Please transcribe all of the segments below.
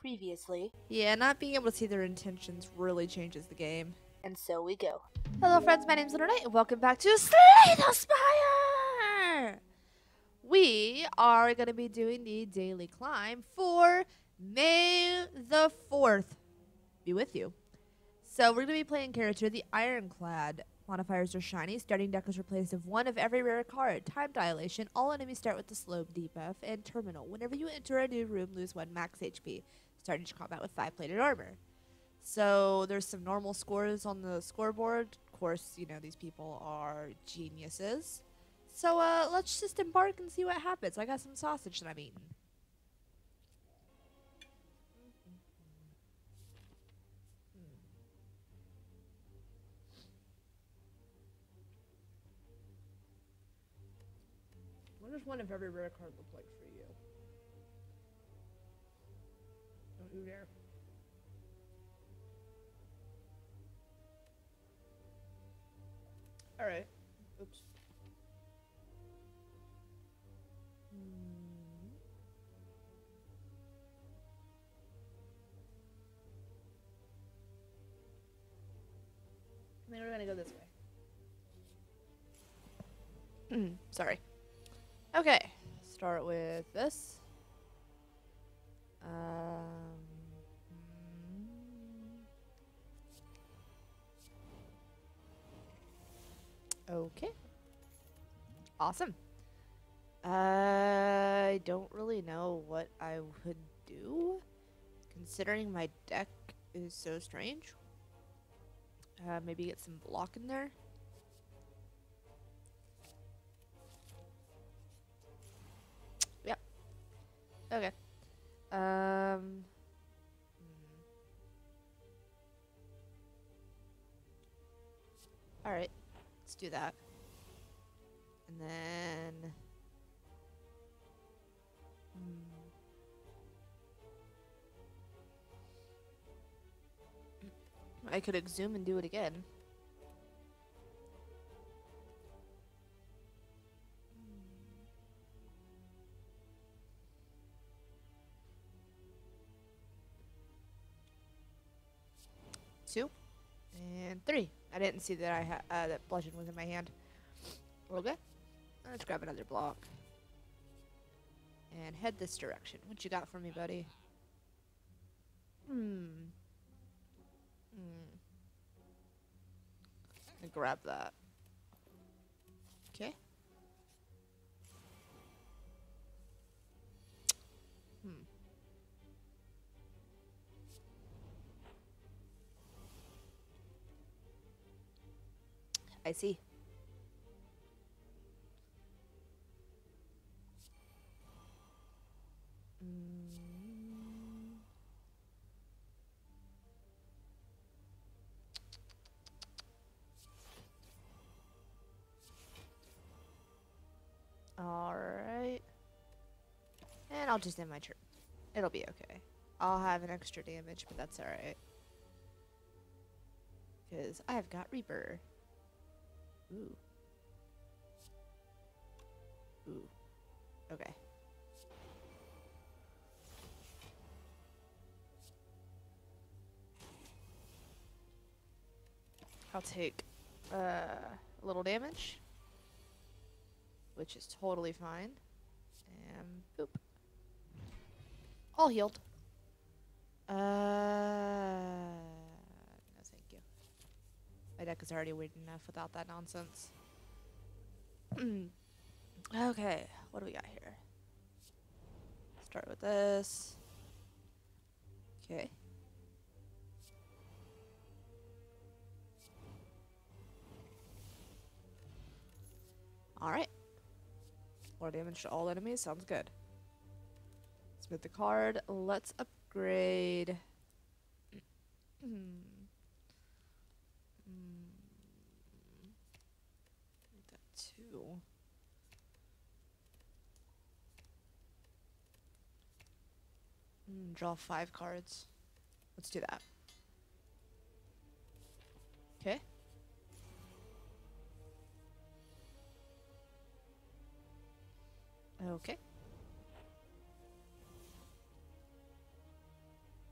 previously. Yeah, not being able to see their intentions really changes the game. And so we go. Hello friends, my name's Little Knight, and welcome back to Slay the Spire! We are going to be doing the daily climb for May the 4th. Be with you. So we're going to be playing character the Ironclad. Modifiers are shiny. Starting deck is replaced with one of every rare card. Time dilation. All enemies start with the slope debuff. And terminal. Whenever you enter a new room, lose 1 max HP. Start each combat with 5 plated armor. So there's some normal scores on the scoreboard. Of course, you know, these people are geniuses. So let's just embark and see what happens. I got some sausage that I'm eating. What does one of every rare card look like for you? Don't you dare. Alright. Oops. I think we're gonna go this way. Sorry. Okay. Start with this. Okay. Awesome. I don't really know what I would do, considering my deck is so strange. Maybe get some block in there. Yep. Okay. Alright. Let's do that. And then... I could exhume and do it again. Two. And 3. I didn't see that I had that bludgeon was in my hand. Okay. Let's grab another block. And head this direction. What you got for me, buddy? Grab that. Okay. I see. Alright. And I'll just end my turn. It'll be okay. I'll have an extra damage, but that's alright. Because I've got Reaper. Ooh. Ooh. Okay. I'll take a little damage, which is totally fine. And boop. All healed. No thank you. My deck is already weird enough without that nonsense. Okay, what do we got here? Start with this. Okay. Alright. More damage to all enemies, sounds good. Smith the card. Let's upgrade. That 2. Draw 5 cards. Let's do that. Okay. Okay.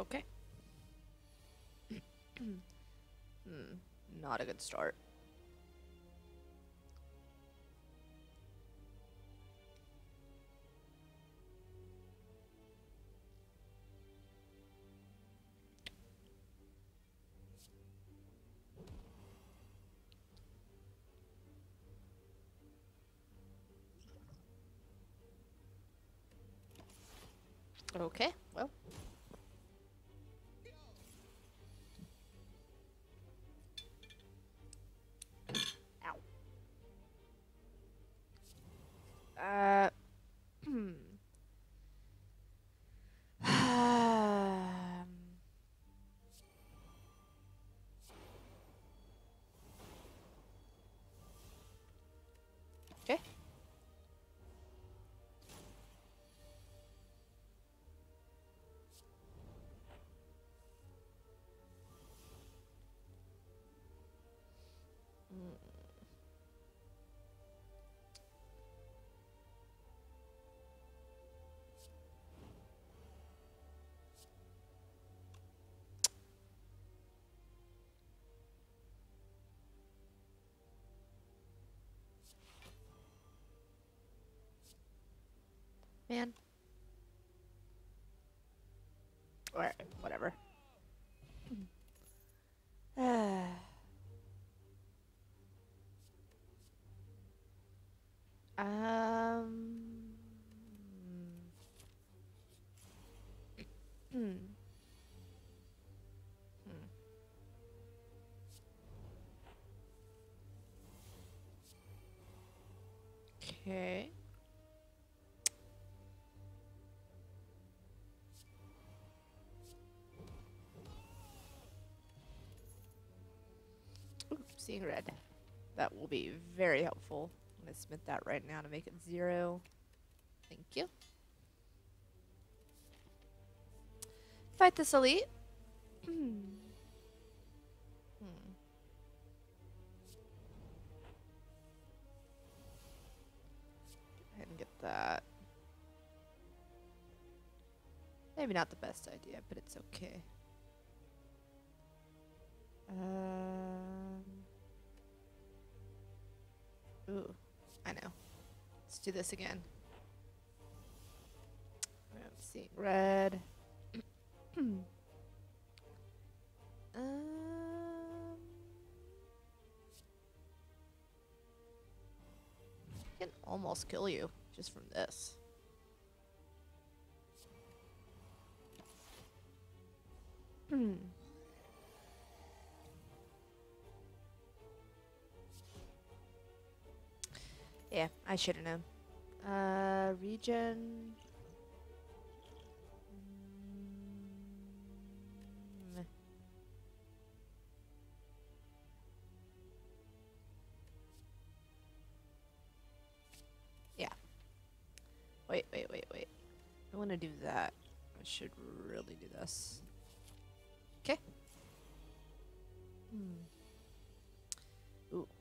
Okay. Not a good start. Okay, well. Ow. Hmm. Okay. Man. Alright, whatever. um. Hmm. Okay. Ooh, seeing red. That will be very helpful. I'm gonna submit that right now to make it 0. Thank you. Fight this elite. Hmm. Go ahead and get that. Maybe not the best idea, but it's okay. Ooh, I know. Let's do this again. I'm seeing red. I can almost kill you just from this. Yeah, I should have known. Region. Yeah. Wait. I want to do that. I should really do this. Okay. Ooh.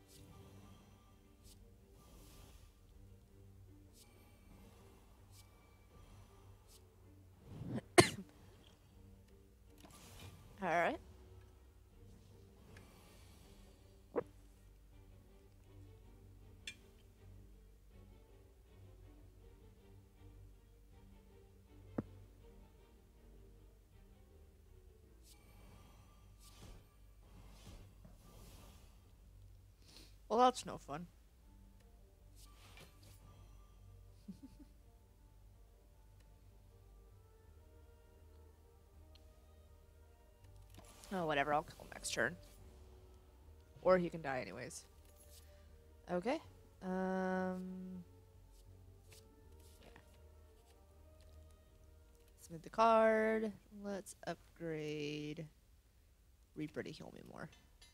All right. Well, that's no fun. Oh, whatever. I'll kill him next turn. Or he can die anyways. Okay. Yeah. Submit the card. Let's upgrade Reaper to heal me more.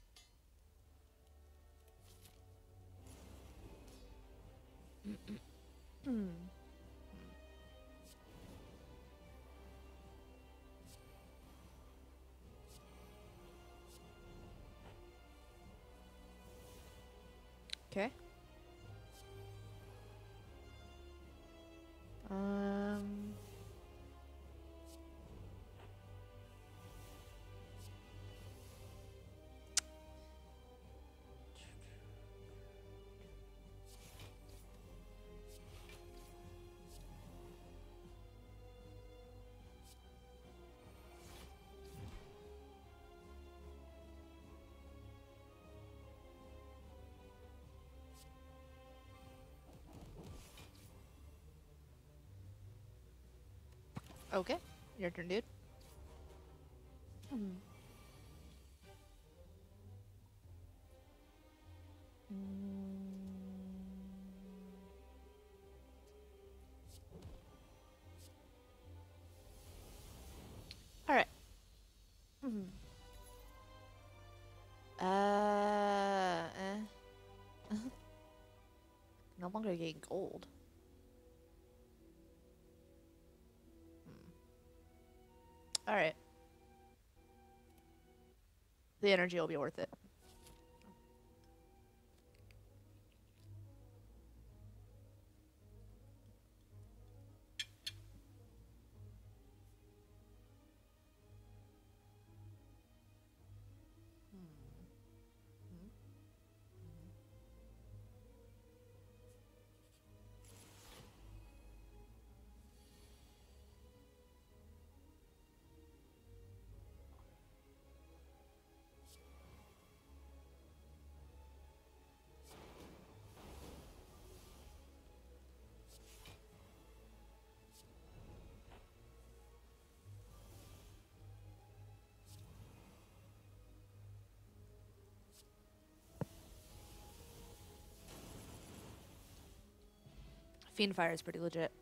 Okay. Um. Okay. Your turn, dude. Mm. All right. Mhm. No longer getting gold. All right. The energy will be worth it. Fiend Fire is pretty legit.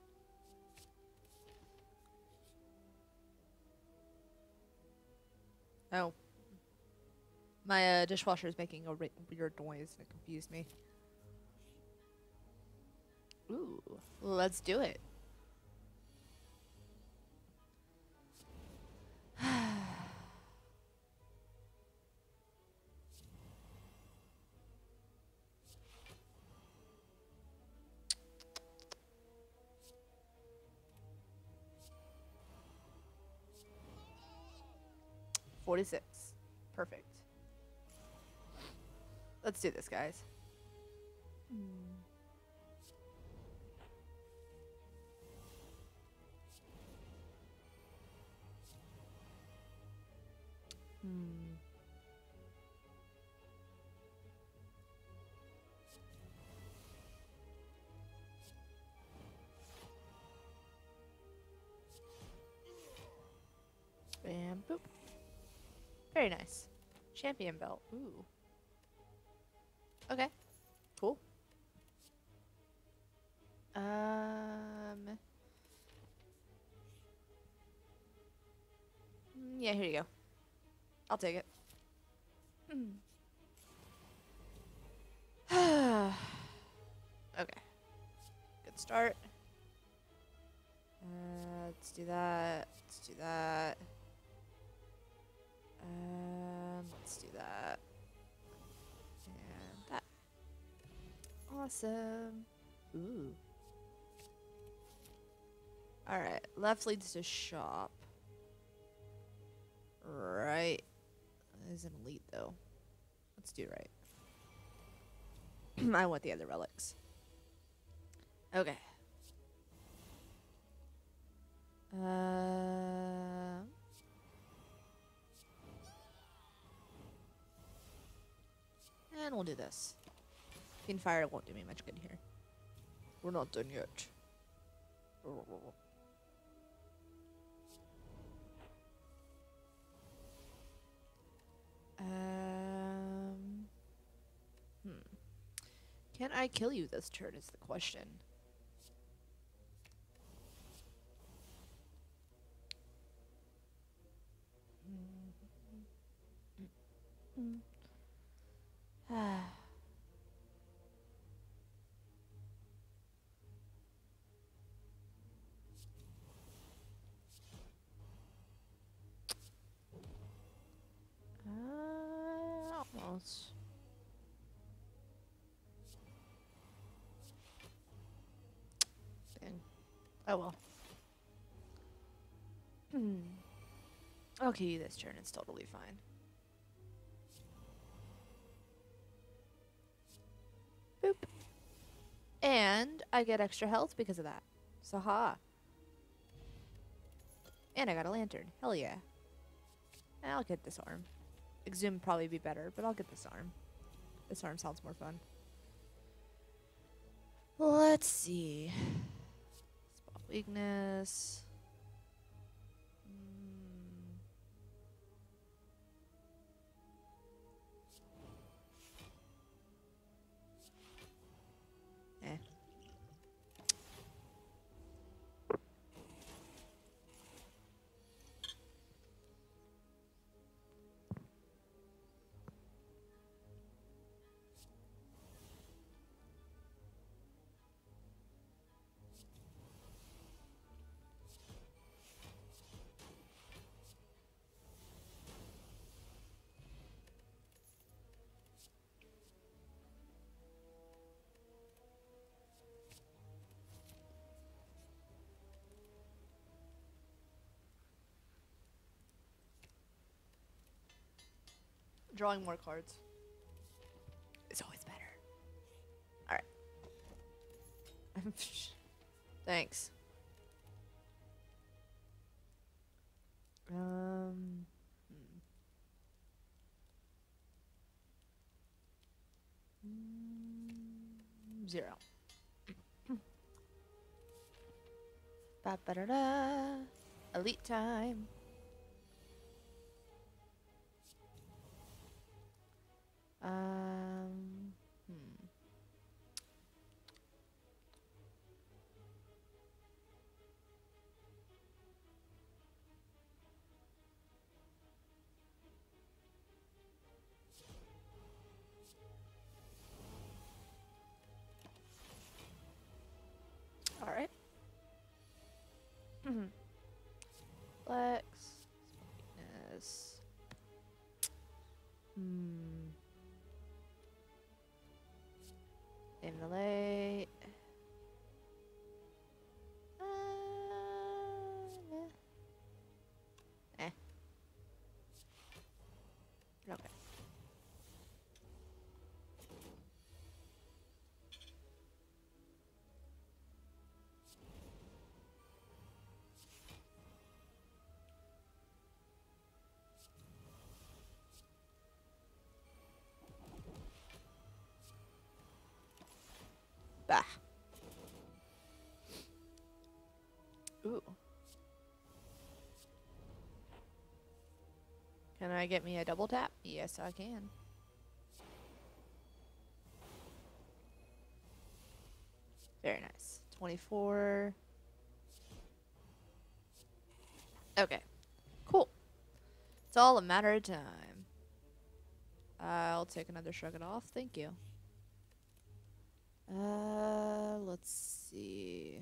Oh. My dishwasher is making a weird noise and it confused me. Ooh. Let's do it. $46. Perfect. Let's do this, guys. Hmm. Bam, boop. Very nice. Champion belt. Ooh. Okay. Cool. Yeah, here you go. I'll take it. Okay. Good start. Let's do that. Let's do that. Let's do that. And that. Awesome. Ooh. Alright. Left leads to shop. Right. Is an elite though. Let's do right. I want the other relics. Okay. And we'll do this. Fiend Fire won't do me much good here. We're not done yet. Can I kill you this turn is the question. Almost. Dang. Oh well. I'll kill you this turn. It's totally fine. Boop. And I get extra health because of that. Saha. And I got a lantern. Hell yeah. And I'll get this arm. Exhume probably be better, but I'll get this arm. This arm sounds more fun. Let's see. Spot weakness. Drawing more cards. It's always better. Alright. Thanks. Hmm. 0. Ba ba da da. Elite time. All right. Flex. Weakness. Emulate. Okay. Bah. Ooh. Can I get me a double tap? Yes, I can. Very nice. 24. Okay. Cool. It's all a matter of time. I'll take another Shrug It Off. Thank you. Let's see.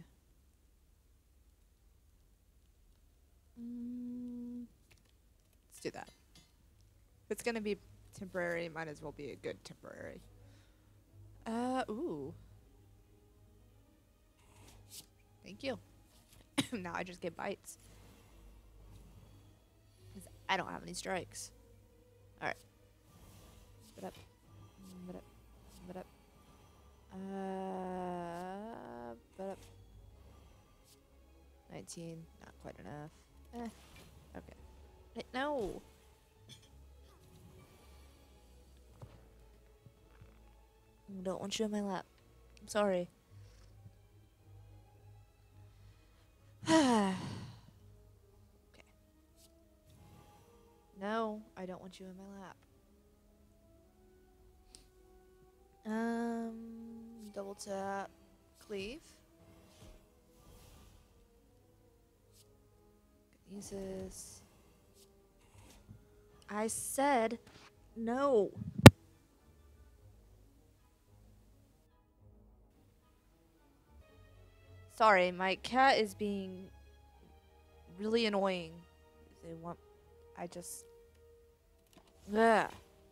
Let's do that. If it's gonna be temporary, might as well be a good temporary. Ooh. Thank you. Now I just get bites. Because I don't have any strikes. Alright. Spit up. Spit up. Spit up. Spit up. 19. Not quite enough. Okay. Wait, no! I don't want you in my lap. I'm sorry. Okay. No, I don't want you in my lap. Double tap, cleave. Use this. I said no. Sorry, my cat is being really annoying. They want. I just. Ugh.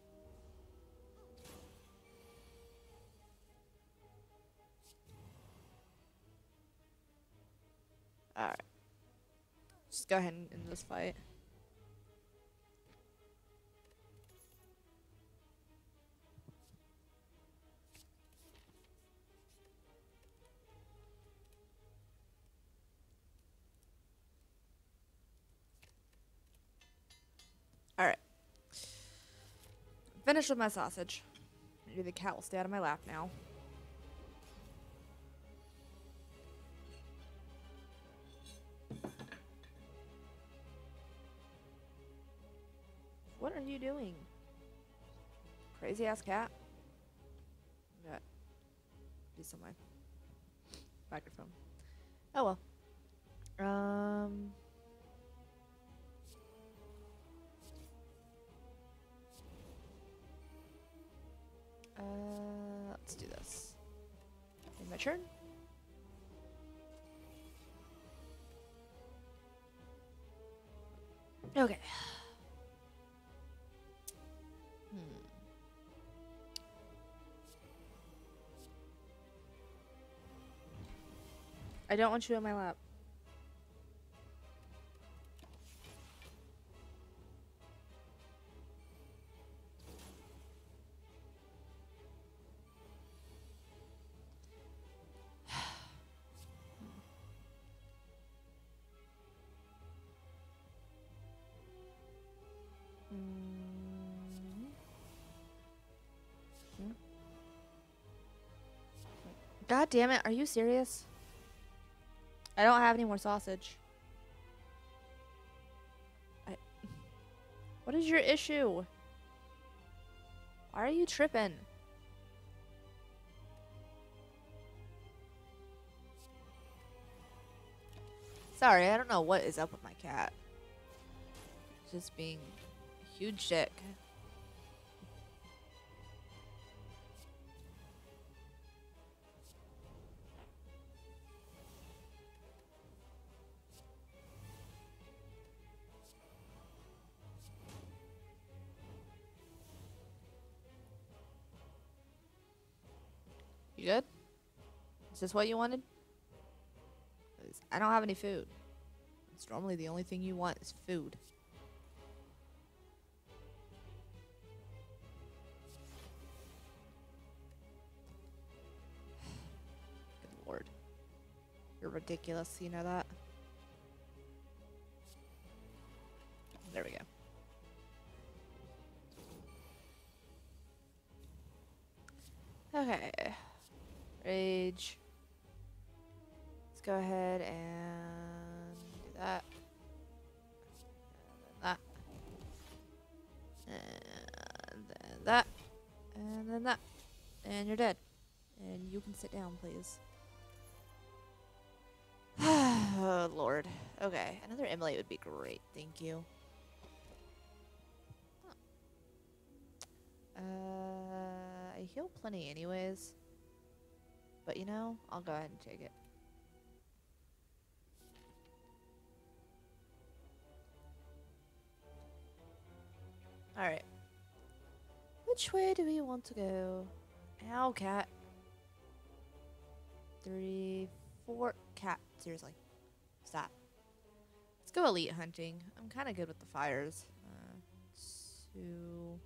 Alright. Just go ahead and end this fight. Alright. Finished with my sausage. Maybe the cat will stay out of my lap now. What are you doing? Crazy ass cat. Got piece on my microphone. Oh well. Let's do this. In my turn. Okay. I don't want you in my lap. God damn it, are you serious? I don't have any more sausage. What is your issue? Why are you tripping? Sorry, I don't know what is up with my cat. Just being a huge dick. You good? Is this what you wanted? 'Cause I don't have any food. It's normally the only thing you want is food. Good lord. You're ridiculous, you know that? There we go. Okay. Rage. Let's go ahead and do that. And then that. And then that. And you're dead. And you can sit down, please. Oh, Lord. Okay. Another Emily would be great. Thank you. I heal plenty anyways. But you know, I'll go ahead and take it. Alright. Which way do we want to go? Ow, cat. 3, 4. Cat, seriously. Stop. Let's go elite hunting. I'm kind of good with the fires. 2.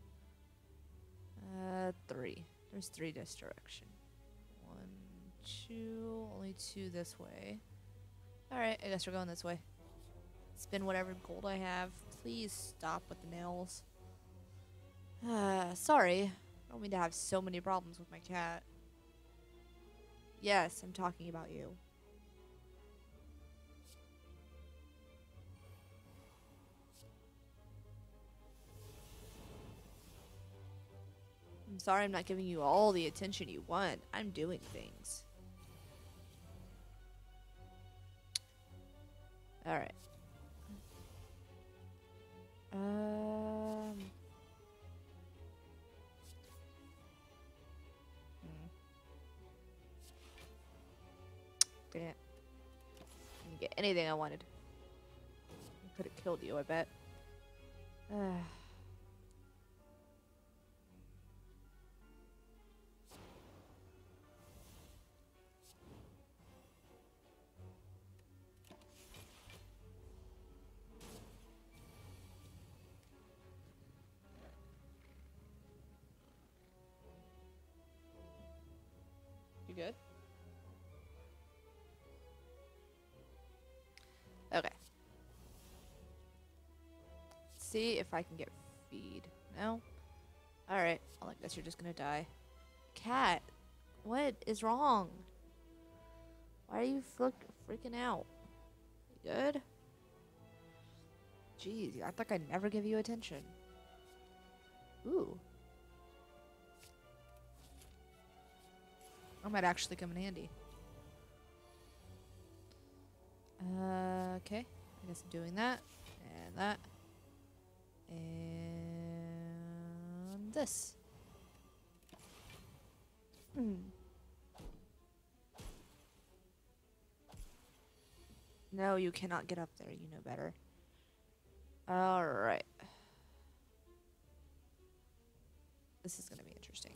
3. There's 3 this direction. 1, 2. Only 2 this way. Alright, I guess we're going this way. Spend whatever gold I have. Please stop with the nails. Sorry. I don't mean to have so many problems with my cat. Yes, I'm talking about you. I'm sorry I'm not giving you all the attention you want. I'm doing things. Alright. Dang it. Didn't get anything I wanted. I could have killed you, I bet. You good? Okay. See if I can get feed. No? Alright. Well, I guess you're just gonna die. Cat, what is wrong? Why are you freaking out? You good? Jeez, I thought I'd never give you attention. Ooh. That might actually come in handy. Okay. I guess I'm doing that. And that. And this. No, you cannot get up there. You know better. Alright. This is going to be interesting.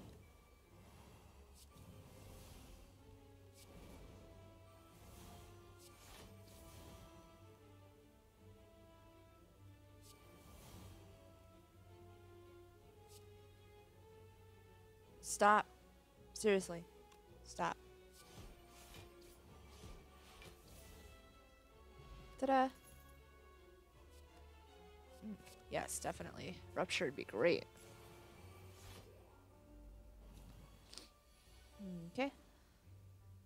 Stop. Seriously. Stop. Ta-da. Yes, definitely. Rupture would be great. Okay.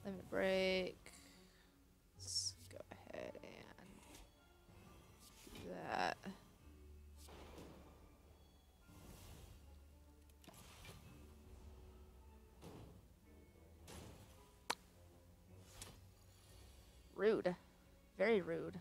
Limit break. Let's go ahead and do that. Rude. Very rude.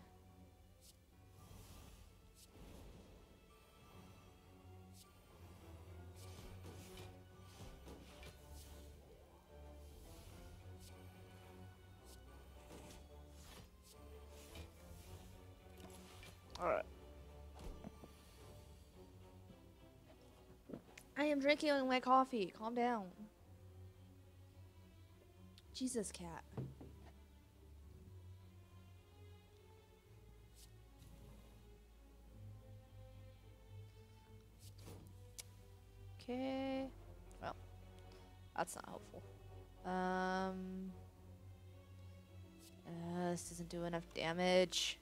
Alright. I am drinking my coffee. Calm down. Jesus, cat. Okay. Well, that's not helpful. This doesn't do enough damage.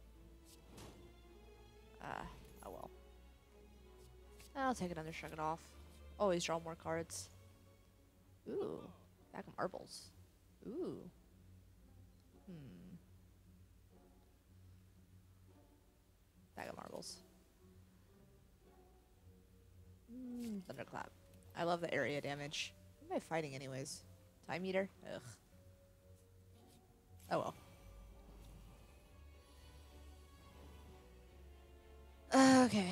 Oh well. I'll take it under, shrug it off. Always draw more cards. Ooh. Back of marbles. Ooh. Bag of marbles. Thunderclap. I love the area damage. What am I fighting anyways? Time Eater? Ugh. Oh well. Okay.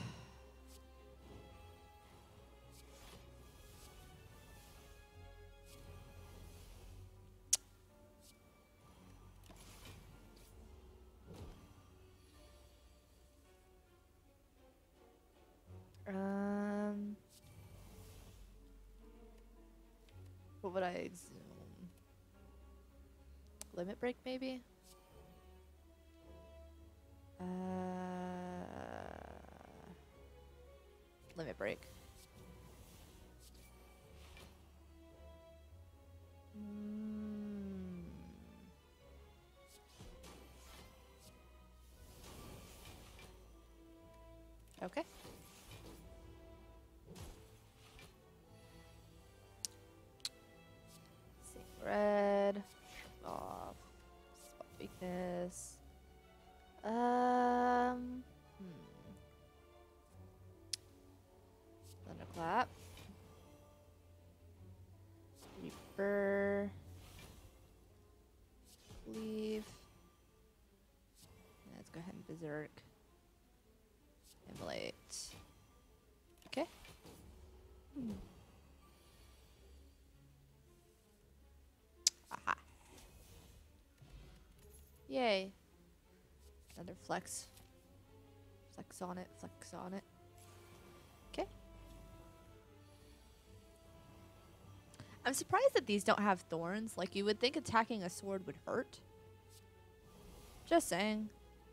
What would I exhume? Limit break, maybe? Limit break. Okay. Sink red. Shrug off. Spot weakness. Thunderclap. Reaper. Leave. Let's go ahead and berserk. Immolate. Okay. Aha. Yay. Another flex. Flex on it, flex on it. Okay. I'm surprised that these don't have thorns. Like, you would think attacking a sword would hurt. Just saying.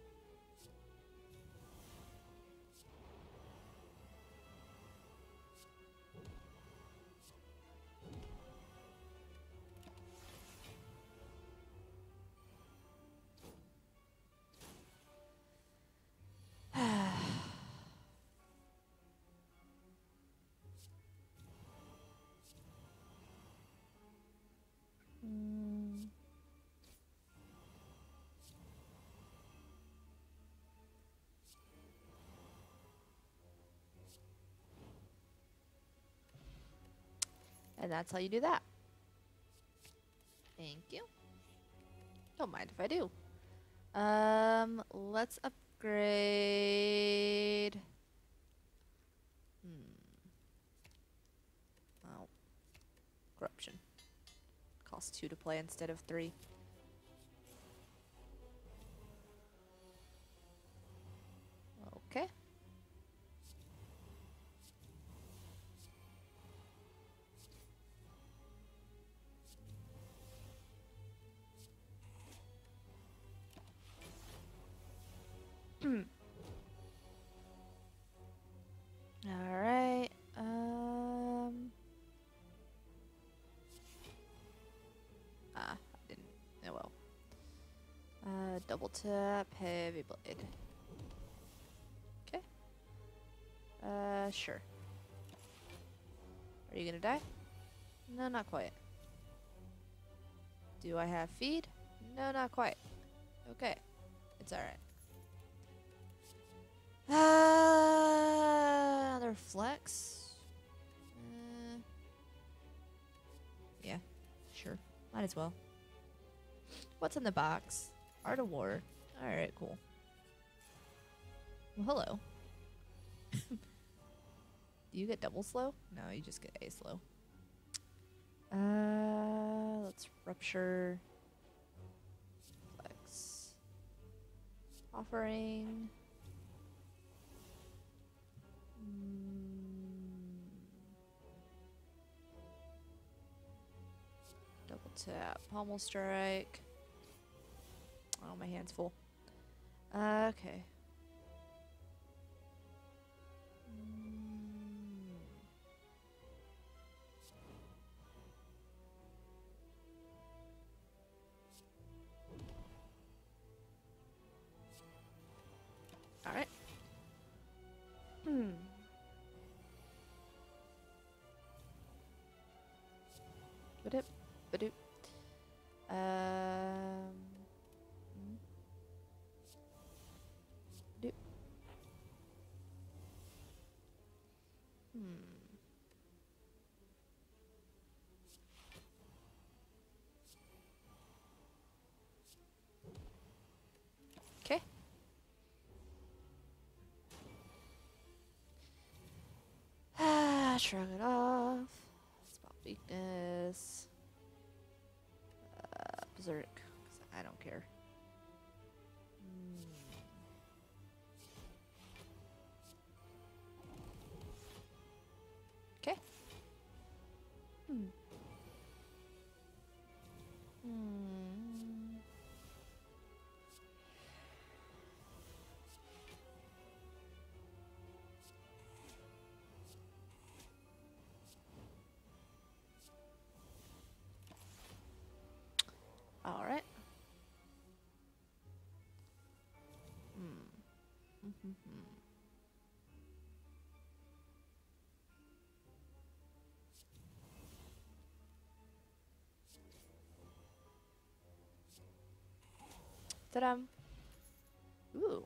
And that's how you do that. Thank you. Don't mind if I do. Let's upgrade. Oh. Corruption. Costs 2 to play instead of 3. Okay. Alright. I didn't. Oh well. Double tap, heavy blade. Okay. Sure. Are you gonna die? No, not quite. Do I have feed? No, not quite. Okay. It's alright. Another flex? Yeah, sure. Might as well. What's in the box? Art of War. Alright, cool. Well, hello. Do you get double slow? No, you just get A slow. Let's rupture. Flex. Offering. Double tap. Pommel strike. Oh, my hand's full. Okay. Alright. Ba-doop. Ba-doop. Doop. Okay. Shrug it off. Spot weakness. Berserk. 'Cause I don't care. Okay. All right. Ta-da. Ooh.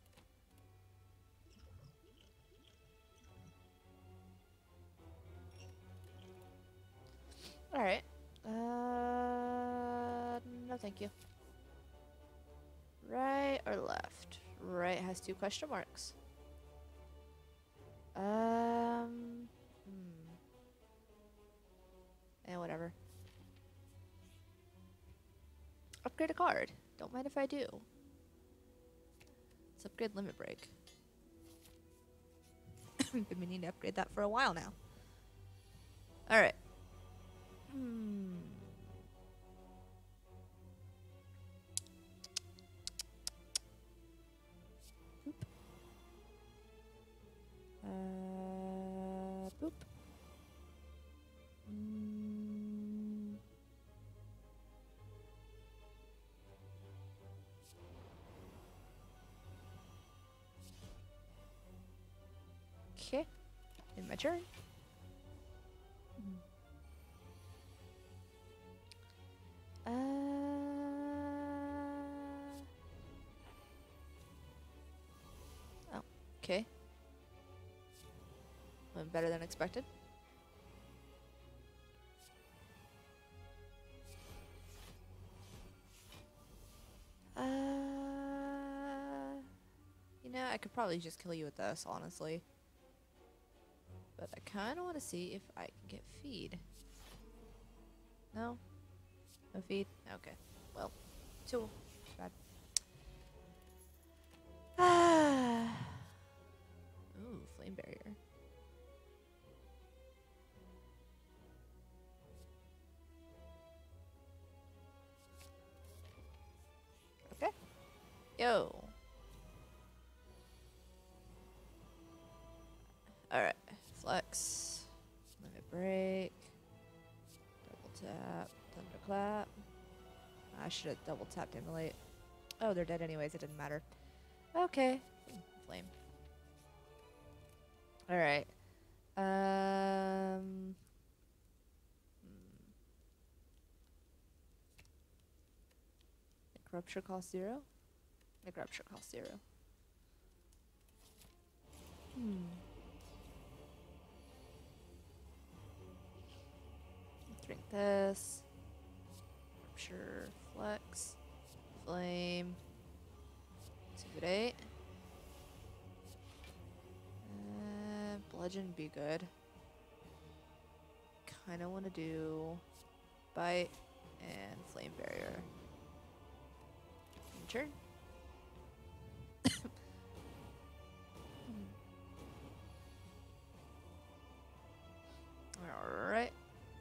All right. No, thank you. Right or left? Right has 2 question marks. Whatever. Upgrade a card. Don't mind if I do. Let's upgrade Limit Break. Been meaning to upgrade that for a while now. Alright. Boop. Okay. In my turn. Oh, okay. Went better than expected. You know, I could probably just kill you with this, honestly. But I kind of want to see if I can get feed. No? No feed? Okay. Well, too bad. Ooh, flame barrier. Okay. Yo. Alright. Flex. Limit break. Double tap. Thunderclap. I should have double tapped Immolate. Oh, they're dead anyways. It didn't matter. Okay. Flame. Alright. Rupture cost 0? Make rupture cost 0. Drink this. Rupture, flex, flame. 2 good 8. Bludgeon be good. Kind of want to do bite and flame barrier. Turn. Alright.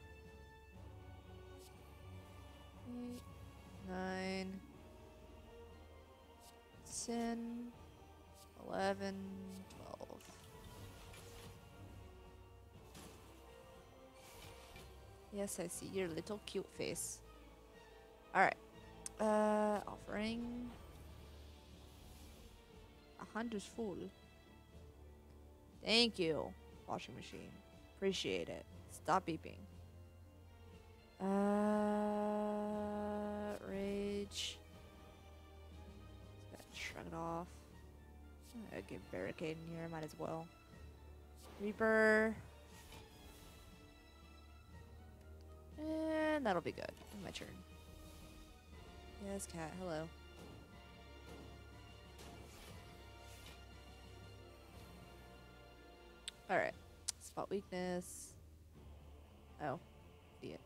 8, 9, 10, 11, 12. Yes, I see your little cute face. Alright. Offering. A hand is full. Thank you, washing machine. Appreciate it. Stop beeping. Rage. Shrug it off. I get barricade in here. Might as well. Reaper. And that'll be good. My turn. Yes, cat. Hello. Alright. Spot weakness. Oh. Idiot.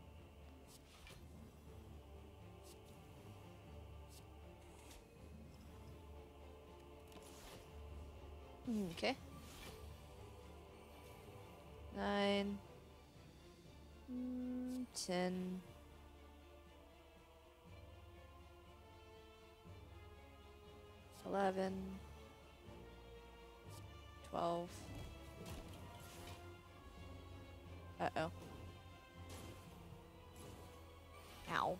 Okay. 9. 10. 11. 12. Uh-oh. Ow.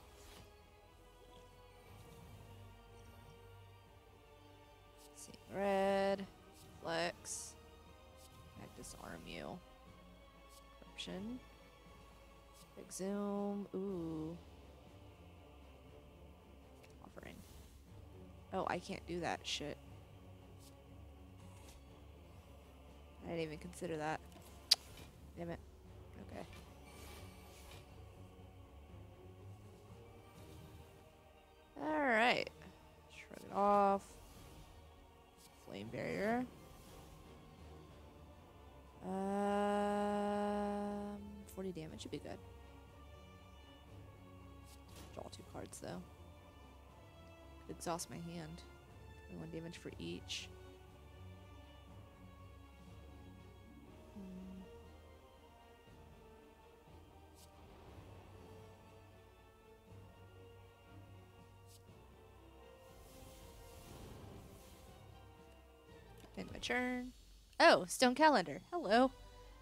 Let's see. Red. Flex. Back disarm you. Corruption. Big zoom. Ooh. Offering. Oh, I can't do that shit. I didn't even consider that. Damn it. Okay. Alright. Shrug it off. Flame barrier. 40 damage should be good. Draw 2 cards though. Could exhaust my hand. 1 damage for each. End my turn. Oh, stone calendar. Hello.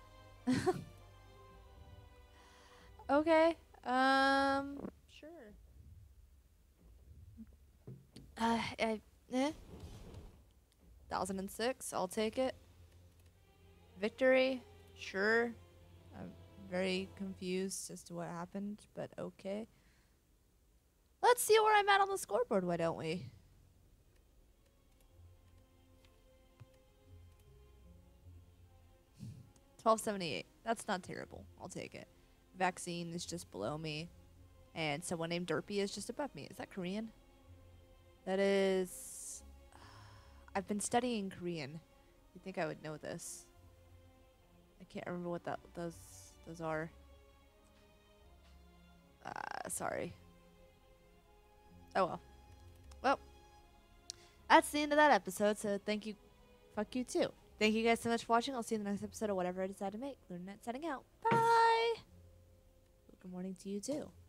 Okay. Sure. Eh. 1006. I'll take it. Victory. Sure. I'm very confused as to what happened, but okay. Let's see where I'm at on the scoreboard, why don't we? $12.78. That's not terrible. I'll take it. Vaccine is just below me. And someone named Derpy is just above me. Is that Korean? That is... I've been studying Korean. You'd think I would know this. I can't remember what those are. Sorry. Oh well. Well, that's the end of that episode, so thank you. Fuck you too. Thank you guys so much for watching. I'll see you in the next episode of whatever I decide to make. LunaNet signing out. Bye! Good morning to you too.